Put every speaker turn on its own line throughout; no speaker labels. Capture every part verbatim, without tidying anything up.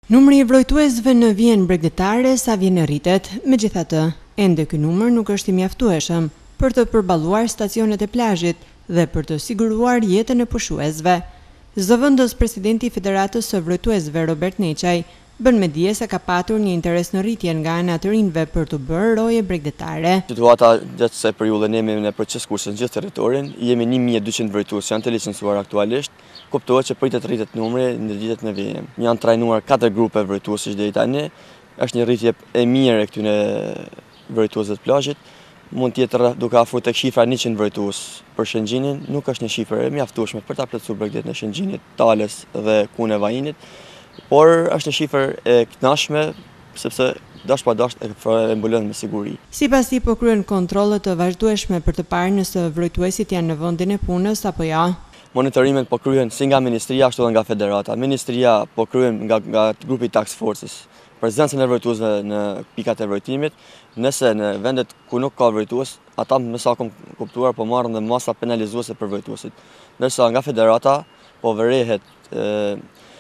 Numri i vrojtuesve në vijën bregdetare sa vjen rritet, megjithatë, ende ky numër nuk është i mjaftueshëm për të përballuar stacionet e plazhit dhe për të siguruar jetën e pushuesve. Zëvendës presidenti i Federatës së Vrojtuesve Robert Neçaj bën me dije se ka patur një interes në rritje nga ana të rinjve për të bërë roje bregdetare.
Situata gjatë kësaj periudhe ne jemi në proces kurse në gjithë territorin, jemi një mijë e dyqind vrojtues që janë të licencuar aktualisht. Kuptohet që pritet rritet numri në ditët në vijim. Janë trajnuar katër grupe vrojtuesish deri tani. Është një rritje e mirë e këtyre vrojtuesve të plazhit. Mund të jetë duke afruar tek shifra njëqind vrojtues për Shëngjinin, nuk është një shifër e mjaftueshme për ta plotësuar bregdetin e Shëngjinit, Tales dhe Kune Vajinit, por është një shifër e kënaqshme sepse dash pa dash e mbulon me siguri.
Sipas tij po kryen kontrolle të vazhdueshme për të parë nëse vrojtuesit janë në vendin e punës apo jo.
Monitorimet po kryen si nga Ministria ashtu edhe nga Federata. Ministria po kryen nga, nga grupi Task Forces, prezencën e vrojtuesve në pikat e vrojtimit. Nëse në vendet ku nuk ka vrojtues, ata me sa kam kuptuar po marrin dhe masa penalizuese për vrojtuesit. Ndërsa nga Federata po vërehet e,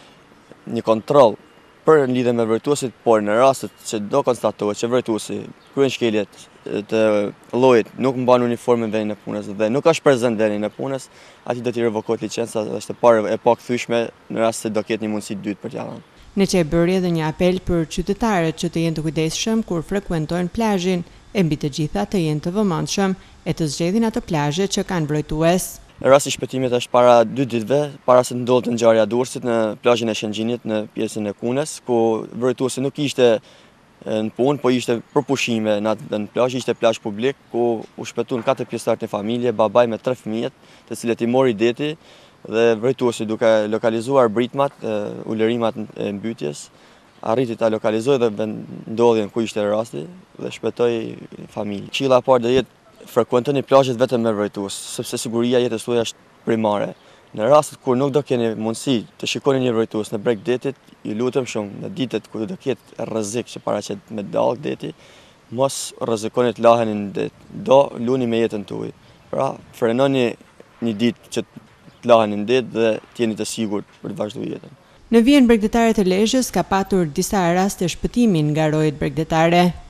një kontroll për në lidhje me vrojtuesit, por në rastet që do konstatohet që vrojtuesi kryen shkeljet të llojit, nuk mban uniformën në vendin e punës dhe nuk është prezant në vendin e punës, atij do t'i revokohet licenca dhe është e parë e pakëthyeshme në rast se do ketë një mundësi dytë për t'ia dhënë.
Neçaj bëri edhe një apel për qytetarët që të jenë të kujdesshëm kur frekuentojnë plazhin, e mbi të gjitha të jenë të vëmendshëm e të zgjedhin ato plazhe që kanë vrojtues.
Rasti i shpëtimit është para dy ditëve, para se ndodhte ngjarja e Durrësit në plazhin e Shëngjinit në pjesën e Kunes, ku vrojtuesi nuk ishte në punë, po ishte për pushime në atë në plazh, ishte plazh publik ku u shpëtuan katër pjesëtar të familje, babaj me tre fëmijët, të cilët i mori deti dhe vrojtuesi duke lokalizuar britmat, ulërimat e mbytyjes, arriti ta lokalizojë dhe ndodhjen ku ishte rasti dhe shpëtoi familjen. Këshilla e parë do jetë frekuentoni plazhet vetëm me vrojtues, sepse siguria e jetës tuaj është primare. Në rastet kur nuk do keni mundësi të shikoni një vrojtues në breg detit, ju lutem shumë në ditët kur do ketë rrezik që paraqet me dallë deti, mos rrezikoni të laheni në det. Do luni me jetën tuaj. Pra, frenoni një ditë që të laheni në det dhe të jeni të sigurt për të vazhduar jetën.
Në vijën bregdetare të Lezhës ka patur disa raste shpëtimi nga rojet bregdetare.